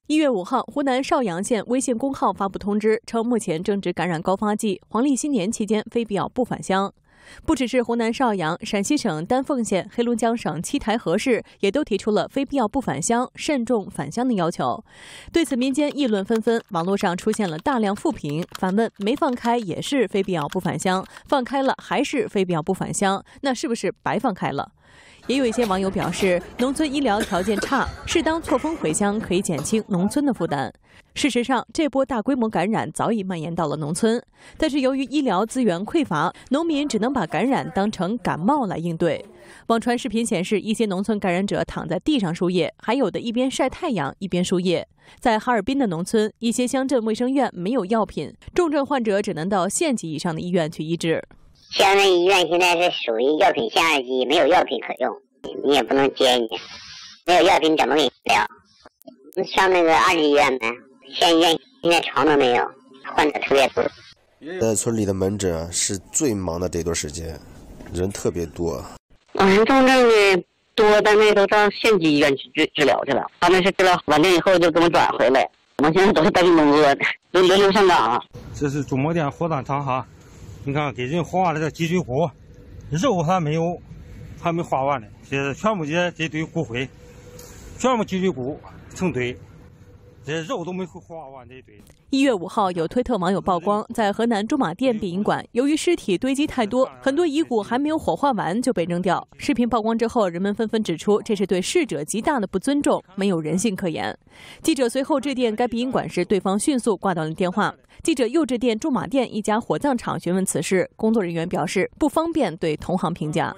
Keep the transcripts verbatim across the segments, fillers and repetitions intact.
一月五号，湖南邵阳县微信公号发布通知，称目前正值感染高发季，黄历新年期间非必要不返乡。不只是湖南邵阳，陕西省丹凤县、黑龙江省七台河市也都提出了非必要不返乡、慎重返乡的要求。对此，民间议论纷纷，网络上出现了大量负评，反问：没放开也是非必要不返乡，放开了还是非必要不返乡，那是不是白放开了？也有一些网友表示，农村医疗条件差，适当错峰回乡可以减轻农村的负担。事实上，这波大规模感染早已蔓延到了农村，但是由于医疗资源匮乏，农民只能把感染当成感冒来应对。网传视频显示，一些农村感染者躺在地上输液，还有的一边晒太阳一边输液。在哈尔滨的农村，一些乡镇卫生院没有药品，重症患者只能到县级以上的医院去医治。 乡镇医院现在是属于药品限制期，没有药品可用，你也不能接你，没有药品怎么给你疗？上那个二级医院呗，县医院现在床都没有，患者特别多。 在村里的门诊啊是最忙的这段时间，人特别多。 嗯，重症的多的那都到县级医院去治治疗去了，他们是治疗完了以后就给我们转回来，我们现在都是带病工作的，都轮流上岗。 这是主模店火葬场哈。你看，给人画了这脊椎骨，肉还没有，还没画完呢。这全部这这堆骨灰，全部脊椎骨成堆，这肉都没画完这堆。 一月五号，有推特网友曝光，在河南驻马店殡仪馆，由于尸体堆积太多，很多遗骨还没有火化完就被扔掉。视频曝光之后，人们纷纷指出，这是对逝者极大的不尊重，没有人性可言。记者随后致电该殡仪馆时，对方迅速挂断了电话。记者又致电驻马店一家火葬场询问此事，工作人员表示不方便对同行评价。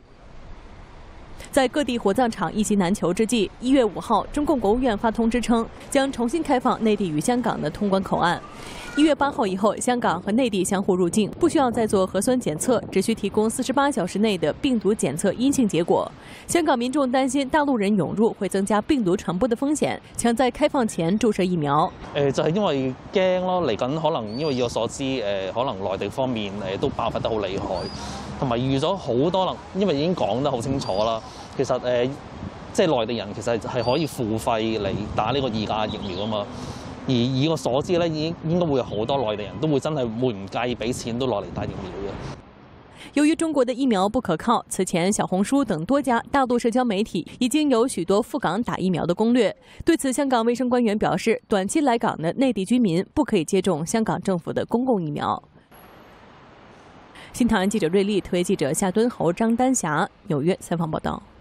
在各地火葬场一席难求之际，一月五号，中共国务院发通知称，将重新开放内地与香港的通关口岸。一月八号以后，香港和内地相互入境，不需要再做核酸检测，只需提供四十八小时内的病毒检测阴性结果。香港民众担心大陸人湧入會增加病毒傳播的風險，搶在開放前注射疫苗。 誒就係因為驚咯，嚟緊可能因為以我所知，誒可能內地方面誒都爆發得好厲害，同埋預咗好多能，因為已經講得好清楚啦。其實誒即係內地人其實係可以付費嚟打呢個二價疫苗啊嘛。而以我所知咧，已經應該會有好多內地人都會真係會唔介意俾錢都落嚟打疫苗嘅。 由於中國的疫苗不可靠，此前小紅書等多家大陸社交媒體已經有許多赴港打疫苗的攻略。對此，香港衛生官員表示，短期來港的內地居民不可以接種香港政府的公共疫苗。新唐人記者瑞麗，特約記者夏敦侯、張丹霞，紐約採訪報道。